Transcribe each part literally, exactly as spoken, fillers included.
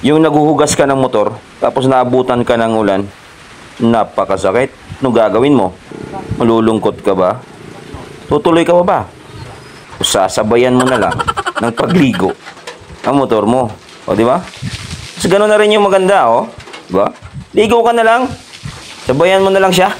Yung naguhugas ka ng motor, tapos naabutan ka ng ulan, napakasakit. Ano gagawin mo? Malulungkot ka ba? Tutuloy ka pa ba? O sasabayan mo na lang ng pagligo ang motor mo. O, di ba? Kasi gano'n na rin yung maganda, o. Di ba? Ligo ka na lang. Sabayan mo na lang siya.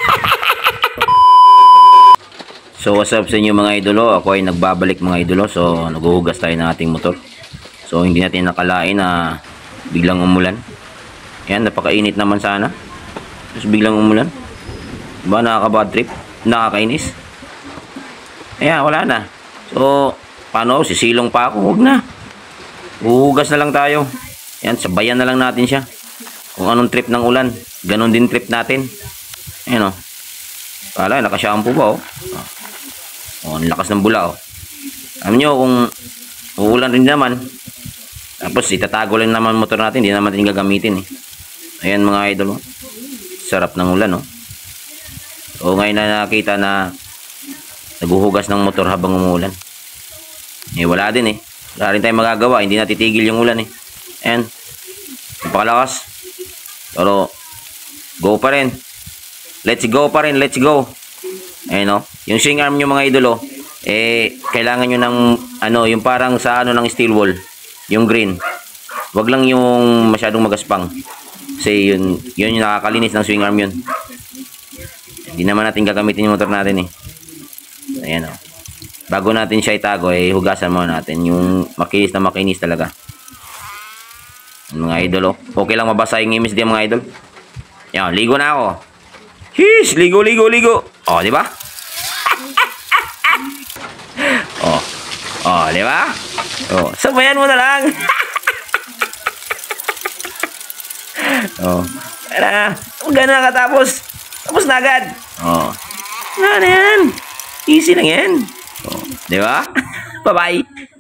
So, what's up sa inyo mga idolo? Ako ay nagbabalik mga idolo. So, naguhugas tayo ng ating motor. So, hindi natin nakalain na biglang umulan. Ayan, napakainit naman sana. Tapos biglang umulan. Diba, nakaka-bad trip? Nakakainis. Ayan, wala na. So, paano? Sisilong pa ako? Huwag na. Uhugas na lang tayo. Ayan, sabayan na lang natin siya. Kung anong trip ng ulan, ganon din trip natin. Ayan o. Kala, naka-shampoo ba o? Oh, ang lakas ng bula o. Alam nyo, kung uulan rin naman, tapos itatago lang naman motor natin, hindi naman natin gagamitin eh. Ayan mga idol o. Sarap ng ulan o. So ngayon na nakita na naguhugas ng motor habang umuulan. Eh wala din eh. Wala rin tayong magagawa, hindi natitigil yung ulan eh. Ayan. Napakalakas. Pero go pa rin. Let's go pa rin, let's go. Ayan o. Yung swing arm nyo mga idolo, eh, kailangan nyo ng, ano, yung parang sa ano ng steel wall. Yung green. Wag lang yung masyadong magaspang. Kasi yun, yun yung nakakalinis ng swing arm yun. Hindi naman natin gagamitin yung motor natin eh. Ayan o. Bago natin siya itago, eh, hugasan muna natin. Yung makinis na makinis talaga. Mga idol o. Okay lang mabasa yung image diyan mga idol. Yan, ligo na ako. Hish, ligo, ligo, ligo. O, di ba? O. O, di ba? O, sabayan mo na lang. O. Kaya, huwag na nakatapos. Tapos na agad. O. Na, na yan. Easy lang yan. O, di ba? Bye-bye.